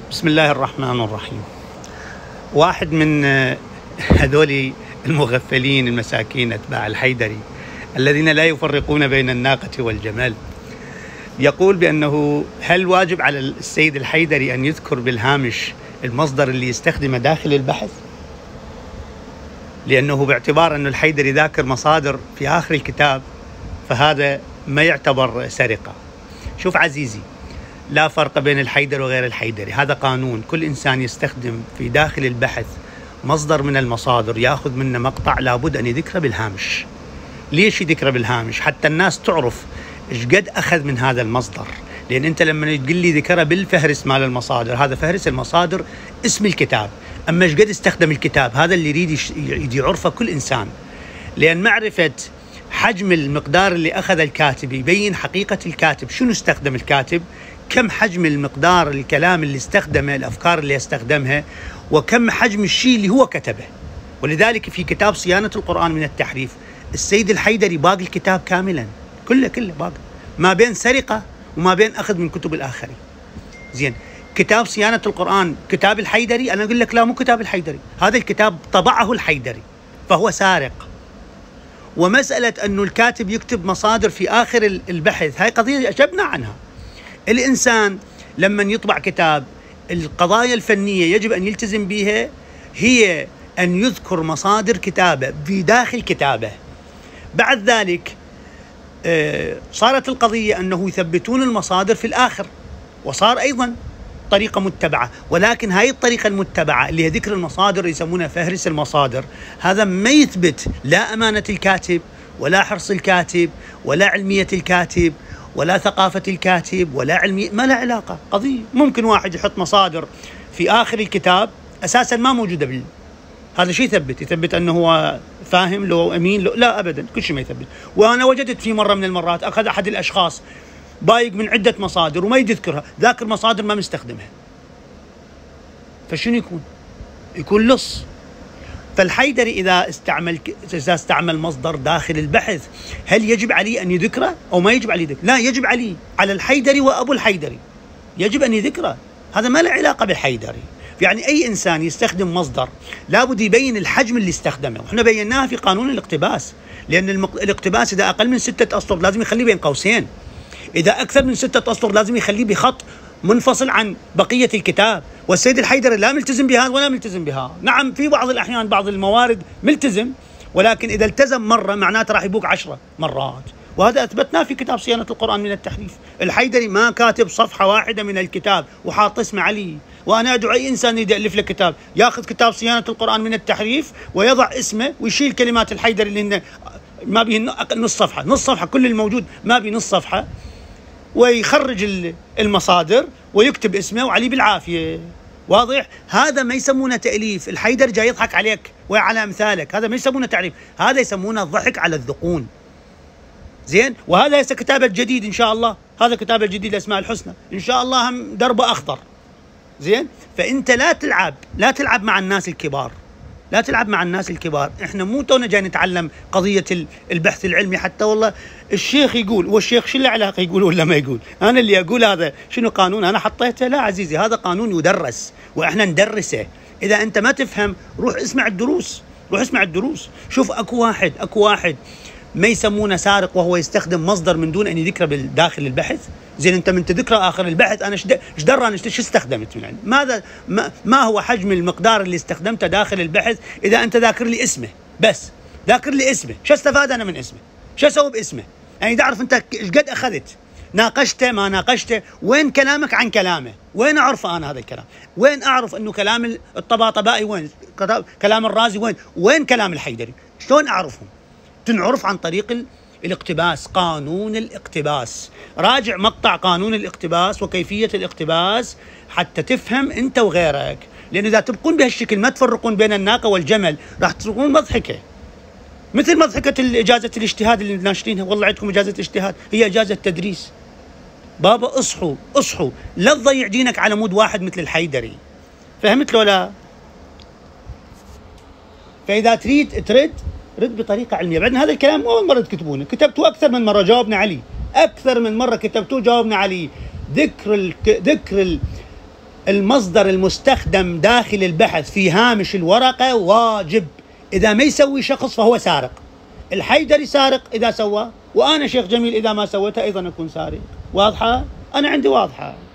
بسم الله الرحمن الرحيم. واحد من هذول المغفلين المساكين أتباع الحيدري الذين لا يفرقون بين الناقة والجمل يقول بأنه هل واجب على السيد الحيدري أن يذكر بالهامش المصدر اللي يستخدمه داخل البحث؟ لأنه باعتبار أن الحيدري ذاكر مصادر في آخر الكتاب فهذا ما يعتبر سرقة. شوف عزيزي، لا فرق بين الحيدري وغير الحيدري، هذا قانون. كل إنسان يستخدم في داخل البحث مصدر من المصادر يأخذ منه مقطع لابد أن يذكره بالهامش. ليش يذكره بالهامش؟ حتى الناس تعرف إيش قد أخذ من هذا المصدر. لأن أنت لما تقول لي ذكره بالفهرس مال المصادر، هذا فهرس المصادر اسم الكتاب، أما إيش قد استخدم الكتاب هذا اللي يريد يعرفه كل إنسان. لأن معرفة حجم المقدار اللي أخذ الكاتب يبين حقيقة الكاتب، شنو استخدم الكاتب، كم حجم المقدار الكلام اللي استخدمه، الأفكار اللي استخدمها، وكم حجم الشيء اللي هو كتبه. ولذلك في كتاب صيانة القرآن من التحريف السيد الحيدري باقي الكتاب كاملا كله باقي، ما بين سرقة وما بين أخذ من كتب الآخرين. زين، كتاب صيانة القرآن كتاب الحيدري؟ أنا أقول لك لا، مو كتاب الحيدري، هذا الكتاب طبعه الحيدري فهو سارق. ومسألة أنه الكاتب يكتب مصادر في آخر البحث هاي قضية أجبنا عنها. الإنسان لما يطبع كتاب القضايا الفنية يجب أن يلتزم بها هي أن يذكر مصادر كتابه في داخل كتابه. بعد ذلك صارت القضية أنه يثبتون المصادر في الآخر، وصار أيضا طريقة متبعة، ولكن هاي الطريقة المتبعة اللي هي ذكر المصادر يسمونها فهرس المصادر، هذا ما يثبت لا أمانة الكاتب ولا حرص الكاتب ولا علمية الكاتب ولا ثقافة الكاتب ولا علمية، ما لا علاقة. قضية ممكن واحد يحط مصادر في آخر الكتاب أساسا ما موجودة هذا شيء يثبت أنه هو فاهم لو أمين لو لا أبدا، كل شيء ما يثبت. وأنا وجدت في مرة من المرات أخذ أحد الأشخاص بايق من عدة مصادر وما يذكرها، ذاكر مصادر ما مستخدمها، فشنو يكون لص. فالحيدري إذا استعمل مصدر داخل البحث هل يجب عليه أن يذكره أو ما يجب عليه ذكره؟ لا، يجب عليه، على الحيدري وأبو الحيدري يجب أن يذكره، هذا ما له علاقة بالحيدري. يعني أي إنسان يستخدم مصدر لابد يبين الحجم اللي استخدمه، وإحنا بيناها في قانون الاقتباس. لأن الاقتباس إذا أقل من 6 أسطر لازم يخليه بين قوسين، إذا أكثر من 6 أسطر لازم يخليه بخط منفصل عن بقية الكتاب. والسيد الحيدري لا ملتزم بهذا ولا ملتزم بها. نعم، في بعض الأحيان بعض الموارد ملتزم، ولكن إذا التزم مرة معناته راح يبوق 10 مرات، وهذا أثبتناه في كتاب صيانة القرآن من التحريف. الحيدري ما كاتب صفحة واحدة من الكتاب وحاط اسمه عليه. وأنا أدعو أي إنسان يألف له كتاب يأخذ كتاب صيانة القرآن من التحريف ويضع اسمه ويشيل كلمات الحيدري اللي ما به نص صفحة كل الموجود ما به نص صفحة، ويخرج المصادر ويكتب اسمه وعليه بالعافية. واضح؟ هذا ما يسمونه تأليف. الحيدري جاي يضحك عليك وعلى أمثالك، هذا ما يسمونه تعريف، هذا يسمونه الضحك على الذقون. زين، وهذا ليس كتابه الجديد إن شاء الله، هذا كتابه الجديد الأسماء الحسنى إن شاء الله هم دربه أخضر. زين، فأنت لا تلعب مع الناس الكبار، لا تلعب مع الناس الكبار. احنا مو تونا جاي نتعلم قضية البحث العلمي حتى والله الشيخ يقول، والشيخ شو له علاقة يقول ولا ما يقول؟ انا اللي اقول هذا شنو قانون انا حطيته؟ لا عزيزي، هذا قانون يدرس واحنا ندرسه. اذا انت ما تفهم روح اسمع الدروس، شوف اكو واحد ما يسمونه سارق وهو يستخدم مصدر من دون ان يذكره بداخل البحث. زين، انت من تذكره اخر البحث انا ايش درى انا شو استخدمت من ماذا ما هو حجم المقدار اللي استخدمته داخل البحث؟ اذا انت ذاكر لي اسمه بس، ذاكر لي اسمه، شو استفاد انا من اسمه؟ شو اسوي باسمه؟ يعني تعرف انت ايش قد اخذت؟ ناقشته ما ناقشته؟ وين كلامك عن كلامه؟ وين اعرفه انا هذا الكلام؟ وين اعرف انه كلام الطباطبائي وين؟ كلام الرازي وين كلام الحيدري؟ شلون اعرفهم؟ تنعرف عن طريق الاقتباس، قانون الاقتباس. راجع مقطع قانون الاقتباس وكيفية الاقتباس حتى تفهم انت وغيرك. لأن إذا تبقون بهالشكل ما تفرقون بين الناقة والجمل راح تكون مضحكة، مثل مضحكة إجازة الاجتهاد اللي ناشرينها. والله عندكم إجازة اجتهاد، هي إجازة تدريس. بابا اصحوا لا تضيع دينك على مود واحد مثل الحيدري، فهمت لو لا؟ فإذا ترد بطريقة علمية. بعدين هذا الكلام أول مرة تكتبونه، كتبتوه أكثر من مرة، جاوبنا عليه أكثر من مرة، كتبتوه جاوبنا عليه. ذكر المصدر المستخدم داخل البحث في هامش الورقة واجب. إذا ما يسوي شخص فهو سارق. الحيدري سارق إذا سوى، وأنا شيخ جميل إذا ما سويته أيضا أكون سارق. واضحة؟ أنا عندي واضحة.